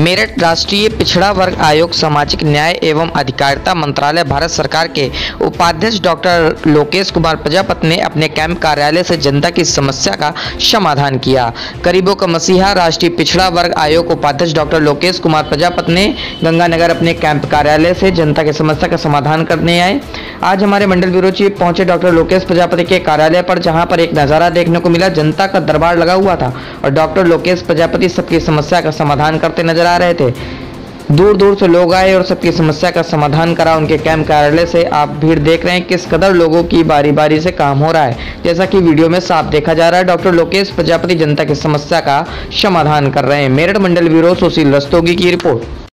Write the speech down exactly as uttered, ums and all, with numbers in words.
मेरठ राष्ट्रीय पिछड़ा वर्ग आयोग सामाजिक न्याय एवं अधिकारिता मंत्रालय भारत सरकार के उपाध्यक्ष डॉक्टर लोकेश कुमार प्रजापति ने अपने कैंप कार्यालय से जनता की समस्या का समाधान किया। गरीबों का मसीहा राष्ट्रीय पिछड़ा वर्ग आयोग उपाध्यक्ष डॉक्टर लोकेश कुमार प्रजापति ने गंगानगर अपने कैंप कार्यालय से जनता की समस्या का समाधान करने आए। आज हमारे मंडल ब्यूरो चीफ पहुंचे डॉक्टर लोकेश प्रजापति के कार्यालय पर, जहां पर एक नजारा देखने को मिला। जनता का दरबार लगा हुआ था और डॉक्टर लोकेश प्रजापति सबकी समस्या का समाधान करते नजर आ रहे थे। दूर दूर से लोग आए और सबकी समस्या का समाधान करा उनके कैंप कार्यालय से। आप भीड़ देख रहे हैं किस कदर लोगों की बारी बारी से काम हो रहा है, जैसा कि वीडियो में साफ देखा जा रहा है। डॉक्टर लोकेश प्रजापति जनता की समस्या का समाधान कर रहे हैं। मेरठ मंडल ब्यूरो सुशील रस्तोगी की रिपोर्ट।